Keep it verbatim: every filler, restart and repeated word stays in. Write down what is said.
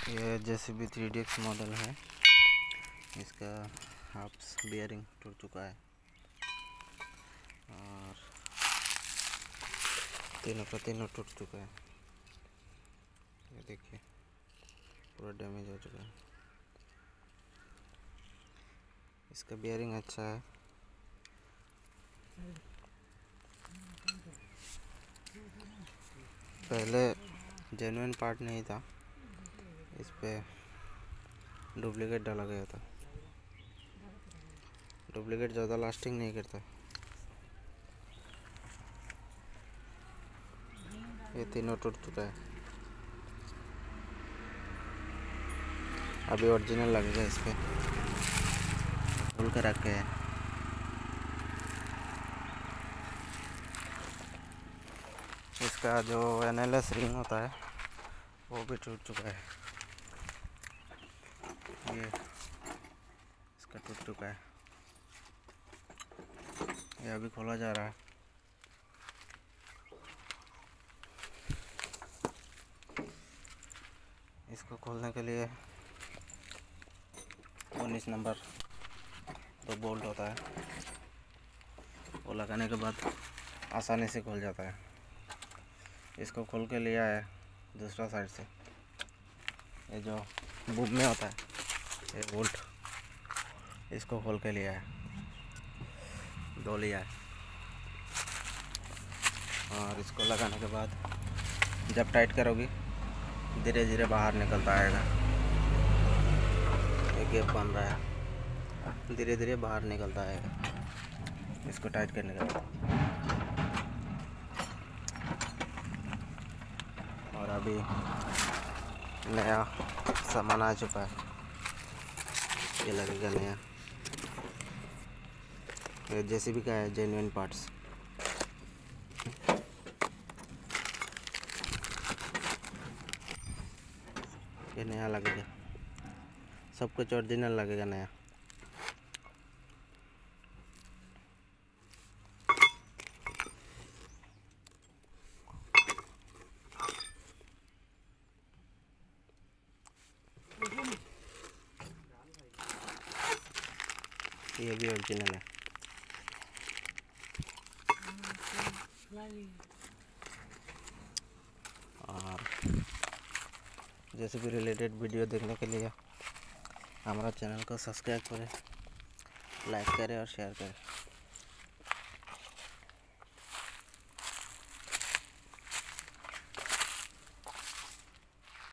ये JCB three D X model है। इसका हाफ बियरिंग टूट चुका है और तीनों का तीनों टूट चुका है। ये देखिए पूरा डैमेज हो चुका है। इसका बियरिंग अच्छा है। पहले जेन्युइन पार्ट नहीं था, इस पे डुप्लीकेट डाला गया था। डुप्लीकेट ज़्यादा लास्टिंग नहीं करता। ये तीनों टूट चुका है। अभी ओरिजिनल लगेगा इस पे। खोल कर रखे हैं। इसका जो एनएलएस रिंग होता है वो भी टूट चुका है। ये इसका टूट चुका है। ये अभी खोला जा रहा है। इसको खोलने के लिए उन्नीस नंबर दो बोल्ट होता है, वो लगाने के बाद आसानी से खुल जाता है। इसको खोल के लिया है दूसरा साइड से। ये जो बुब में होता है ये बोल्ट, इसको खोल के लिया है, दो लिया है। और इसको लगाने के बाद जब टाइट करोगी धीरे धीरे बाहर निकलता आएगा। एक गैप बन रहा है, धीरे धीरे बाहर निकलता आएगा इसको टाइट करने के बाद। और अभी नया सामान आ चुका है, ये लगेगा नया। ये जेसीबी का है, जेन्युइन पार्ट्स। ये नया लगेगा, सब कुछ ओरिजिनल लगेगा नया। ये भी ओरिजिनल है। और जैसे भी रिलेटेड वीडियो देखने के लिए हमारा चैनल को सब्सक्राइब करें, लाइक करें और शेयर करें।